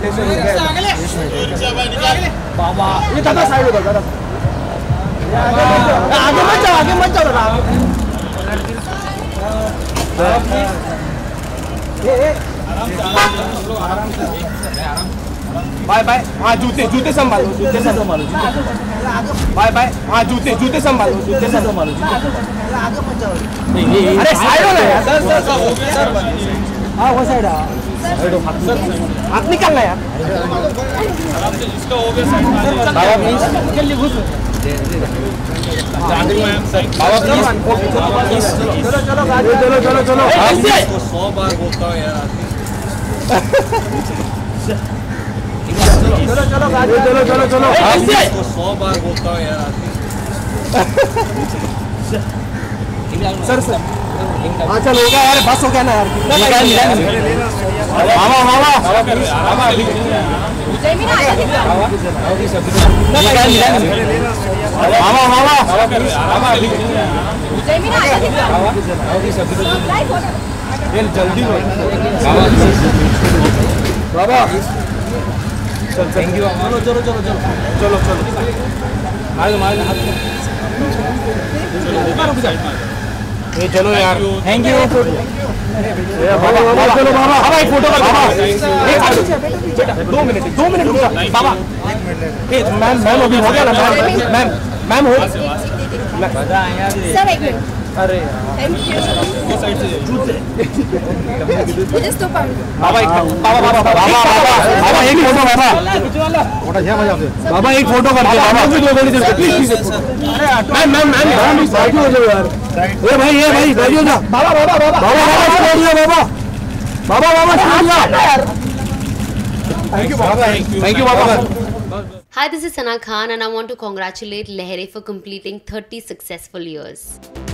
बाबा ये दादा साइड हो दादा आगे मत जाओ दादा बाय बाय हाँ जूते संभालो बाय बाय हाँ जूते संभालो अरे साइड हो ना यार हाँ वो साइड हाथ निकालना यार बाबा प्लीज जल्दी घुस बाबा प्लीज चलो 100 बार बोलता हूँ यार चलो 100 बार बोलता हूँ यार सर हाँ चल होगा यार बस हो गया ना यार जल्दी बाबा चल थैंक यू चलो ये चलो यार थैंक यू बाबा चलो बाबा एक फोटो कर बेटा 2 मिनट रुक बाबा मैम अभी हो गया ना मैम हो सर एक मिनट अरे थैंक यू मुझे स्टॉप बाबा एक फोटो बाबा एक फोटो बाबा एक फोटो कर दे बाबा भी 2 गोली दे प्लीज मैम साइड हो जाओ यार ए भाई बैठियो ना बाबा थैंक यू बाबा Hi, this is Sana Khan and I want to congratulate Lehere for completing 30 successful years.